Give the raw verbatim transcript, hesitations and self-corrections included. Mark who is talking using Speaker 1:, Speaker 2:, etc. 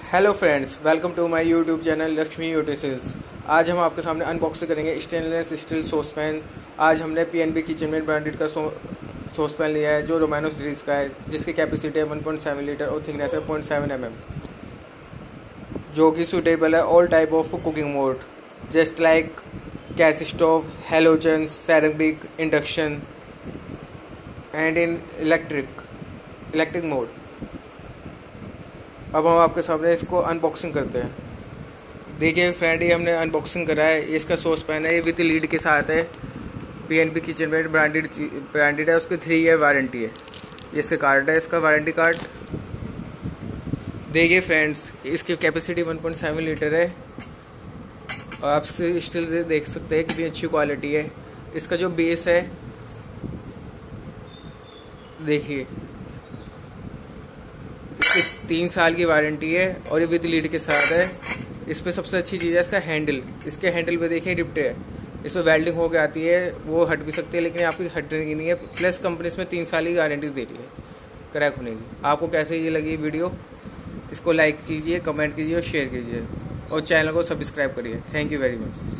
Speaker 1: Hello friends, welcome to my YouTube channel Lakshmi utensils. आज हम आपके सामने अनबॉक्सिंग करेंगे स्टेनलेस स्टील सॉस पैन। आज हमने पीएनबी किचनमेट ब्रांडेड का सॉस पैन लिया है जो रोमानो सीरीज का है, जिसकी कैपेसिटी है वन पॉइंट सेवन लीटर और थिकनेस है पॉइंट सेवन एम एम, जो कि सूटेबल है all type of cooking mode just like gas stove, halogen, ceramic, induction and in electric electric mode. अब हम आपके सामने इसको अनबॉक्सिंग करते हैं। देखिए फ्रेंड, ये हमने अनबॉक्सिंग करा है। इसका सॉस पैन है, ये विद लीड के साथ है। पीएनबी किचनमेट ब्रांडेड ब्रांडेड है, उसकी थ्री ईयर वारंटी है। ये इसका कार्ड है, इसका वारंटी कार्ड। देखिए फ्रेंड्स, इसकी capacity one point seven litre है और आप स्टिल से देख सकते हैं कितनी अच्छी क्वालिटी है। इसका जो बेस है देखिए, तीन साल की वारंटी है और ये विद लीड के साथ है। इस पे सबसे अच्छी चीज़ है इसका हैंडल। इसके हैंडल पे देखिए रिप्टे है, इसमें वेल्डिंग होकर आती है, वो हट भी सकती है लेकिन आपकी हटने की नहीं है। प्लस कंपनी इसमें तीन साल की गारंटी दे रही है क्रैक होने की। आपको कैसे ये लगी वीडियो, इसको लाइक कीजिए, कमेंट कीजिए और शेयर कीजिए और चैनल को सब्सक्राइब करिए। Thank you very much.